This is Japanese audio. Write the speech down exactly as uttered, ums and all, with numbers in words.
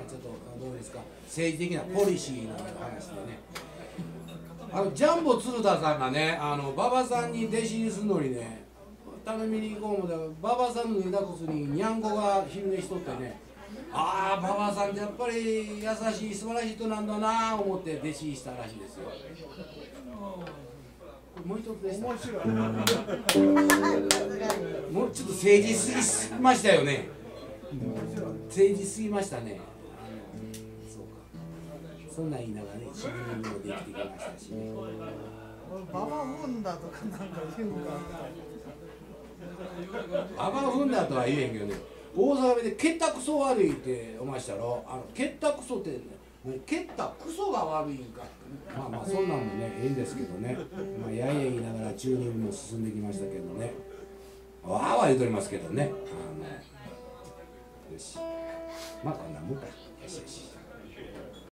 ちょっとどうですか、政治的なポリシーの話でね、あのジャンボ鶴田さんがね、あの馬場さんに弟子にするのにね、頼みに行こうもだから馬場さんの脱いだ靴ににゃんこが昼寝しとってね、ああ馬場さんってやっぱり優しい素晴らしい人なんだなあ思って弟子にしたらしいですよ。もう一つでした。面白い。もうちょっと政治すぎましたよね。政治すぎましたね。そうか。そんなん言いながらね、自分にもできてきましたしね。 ババ踏んだとかなんか言うんか。 ババ踏んだとは言えんけどね。大阪で蹴ったクソ悪いって思いましたろ。あの蹴ったクソって、蹴ったクソが悪いんか。まあまあそんなんもね、いいんですけどね。まあやいや言いながらチューニングも進んできましたけどね。わーわー言うとりますけどね。あのよし。まあこんなもんか。よしよし。